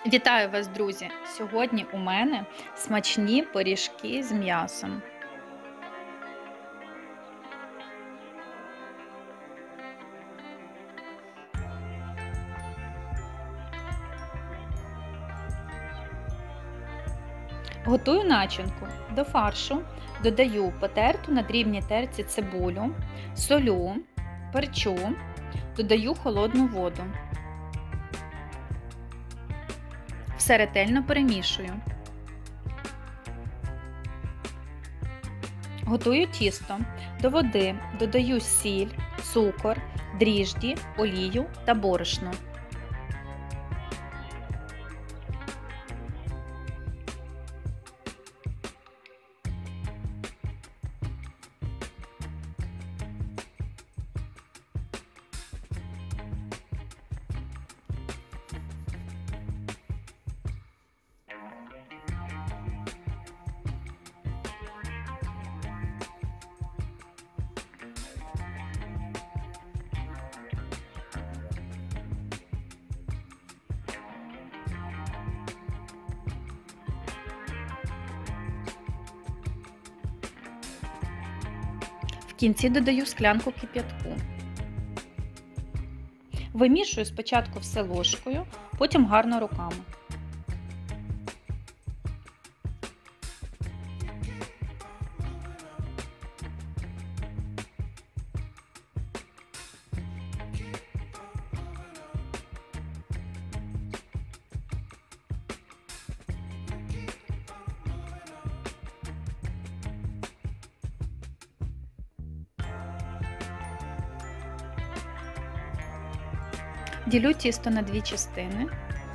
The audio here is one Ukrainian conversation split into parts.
Вітаю вас, друзі! Сьогодні у мене смачні пиріжки з м'ясом. Готую начинку. До фаршу додаю потерту на дрібній терці цибулю, солю, перчу, додаю холодну воду. Все ретельно перемішую. Готую тісто. До води додаю сіль, цукор, дріжджі, олію та борошно. В кінці додаю склянку кип'ятку. Вимішую спочатку все ложкою, потім гарно руками. Ділю тісто на дві частини.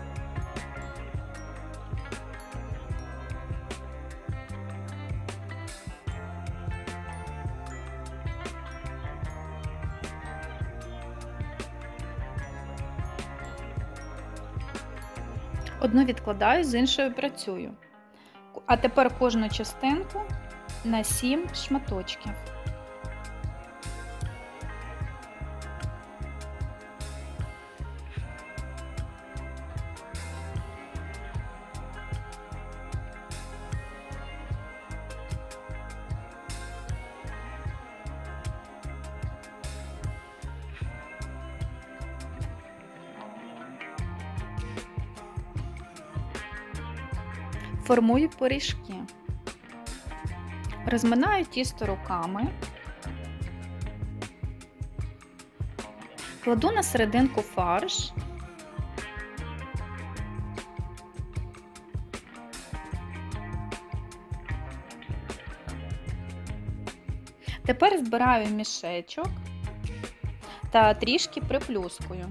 Одну відкладаю, з іншою працюю. А тепер кожну частинку на 7 шматочків. Формую пиріжки. Розминаю тісто руками. Кладу на серединку фарш. Тепер збираю мішечок та трішки приплюскую.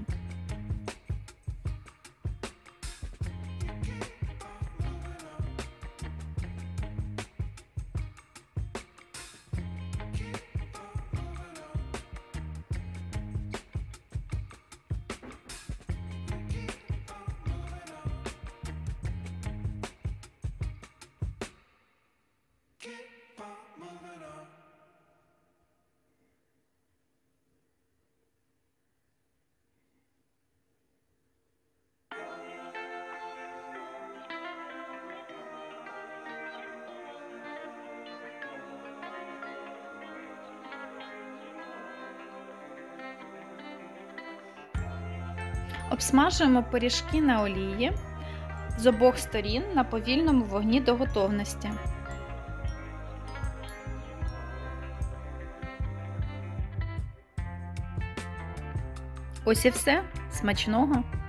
Обсмажуємо пиріжки на олії з обох сторін на повільному вогні до готовності. Ось і все. Смачного!